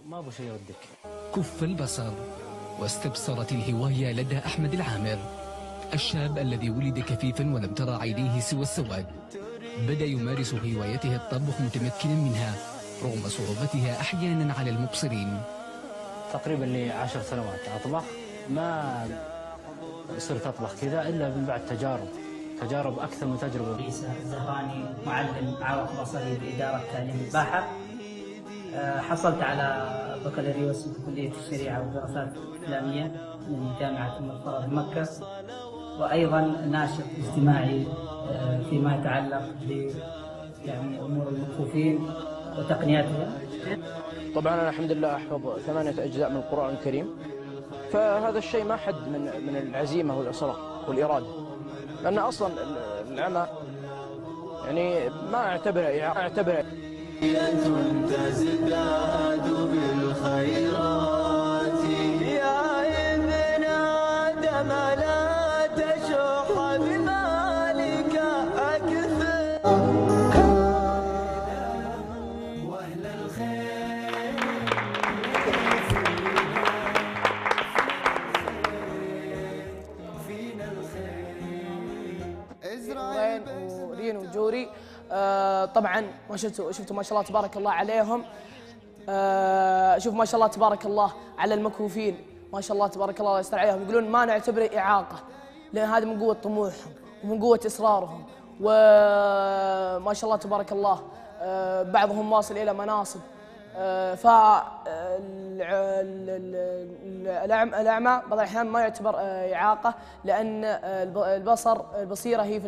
ما ابو شيء يودك. كف البصر. واستبصرت الهواية لدى أحمد العامر، الشاب الذي ولد كفيفا ولم ترى عينيه سوى السواد. بدأ يمارس هوايته الطبخ متمكنا منها رغم صعوبتها أحيانا على المبصرين. تقريبا لي 10 سنوات اطبخ، ما صرت اطبخ كذا الا من بعد تجارب اكثر من تجربه. عيسى الزهراني، معلم عائق بصري بإدارة تعليم الباحة. حصلت على بكالوريوس في كلية الشريعة والدراسات الإسلامية من جامعة أم القرى بمكة، وأيضا ناشط اجتماعي فيما يتعلق ب يعني أمور المكفوفين وتقنياتها. طبعا أنا الحمد لله أحفظ 8 أجزاء من القرآن الكريم، فهذا الشيء ما حد من العزيمة والإصرار والإرادة، لأن أصلا العمى يعني ما أعتبره تزداد بالخيرات يا ابن آدم لا تشح بمالك أكثر وأهل الخير فينا الخير إزرائيل ورين وجوري. طبعا ما شفتوا ما شاء الله تبارك الله عليهم. شوف ما شاء الله تبارك الله على المكفوفين، ما شاء الله تبارك الله يستر عليهم، يقولون ما نعتبره إعاقة، لأن هذا من قوة طموحهم ومن قوة إصرارهم، وما شاء الله تبارك الله بعضهم واصل إلى مناصب. فالأعمى بعض الأحيان ما يعتبر إعاقة، لأن البصيرة هي في